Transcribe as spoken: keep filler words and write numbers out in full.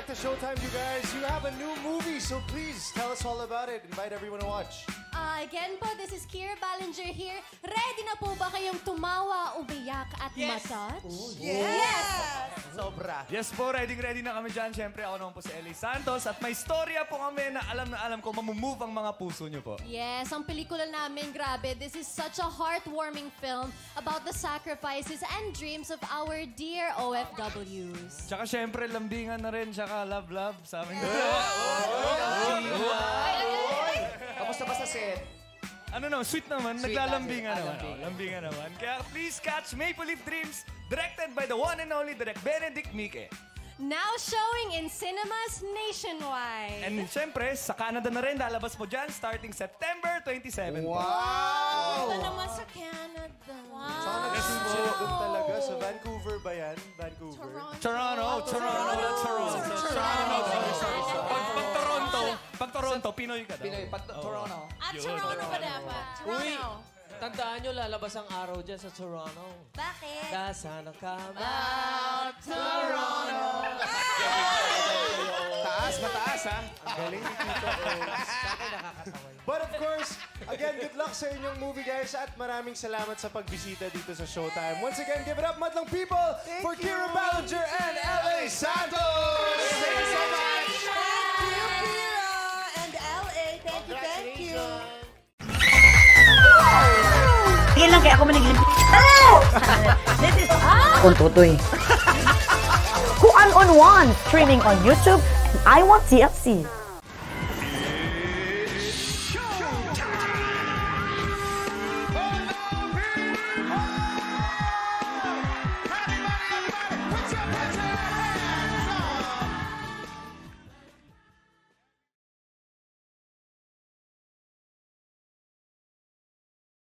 back to Showtime, you guys. You have a new movie, so please tell us all about it. Invite everyone to watch. Uh, again po, this is Kira Ballinger here. Ready na po ba kayong tumawa, umiyak at yes. matouch? Ooh, yes! yes! Sobra. Yes po, ready ready na kami dyan. Siyempre, ako naman po si Ellie Santos at may storya po kami na alam na alam ko mamumove ang mga puso nyo po. Yes, ang pelikula namin, grabe. This is such a heartwarming film about the sacrifices and dreams of our dear O F Ws. Tsaka siyempre, lambingan na rin, tsaka love-love sa amin. Kamusta ba sa set? Ano naman, sweet naman, Sweet naglalambingan naman. naman. Lambingan. Oh, lambingan naman. Kaya please catch Maple Leaf Dreams, directed by the one and only Direk Benedict Mique. Now showing in cinemas nationwide. And siyempre, sa Canada na rin, lalabas po dyan starting September twenty-seventh. Wow! Ito naman sa Canada. Wow. Saan nag-shoot doon talaga? Sa Vancouver ba yan? Vancouver? Toronto, Toronto, Toronto, Toronto. Pag pag Toronto, pag Toronto, Pinoy ka daw. Pinoy, pag Toronto. At Toronto ba dapat? Uy, Toronto. tandaan nyo, lalabas ang araw dyan sa Toronto. Bakit? Dasan ang kama. Toronto. Taas, mataas ha? Ang galing ni Tito Oaks. But of course, again, good luck sa inyong movie, guys. At maraming salamat sa pagbisita dito sa Showtime. Once again, give it up, madlang people, Thank for Kira Ballinger and L A Santos! Thank you so much! Thank you, Kira and L A. Thank you, thank you. Tingin lang kaya ako maniglim. Hello! This is... Ah! Untutoy. Who I'm on one, streaming on YouTube. I Want T F C.